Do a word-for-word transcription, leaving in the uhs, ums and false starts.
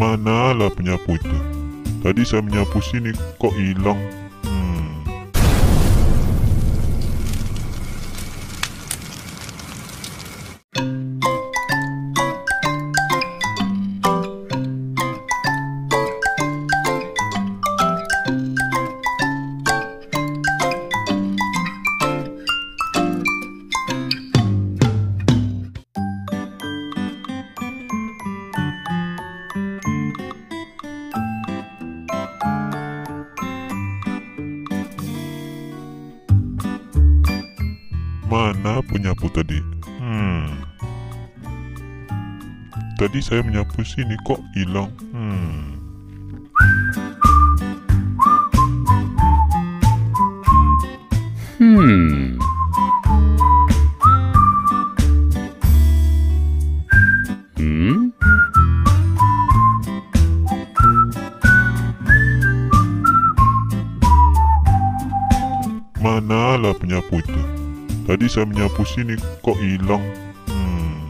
Manalah penyapu itu? Tadi saya menyapu sini kok hilang. Hmm. Mana penyapu tadi? Hmm. Tadi saya menyapu sini kok hilang. Hmm. Hmm. Hmm. Manalah penyapu itu? Tadi saya menyapu sini kok hilang. Hmm.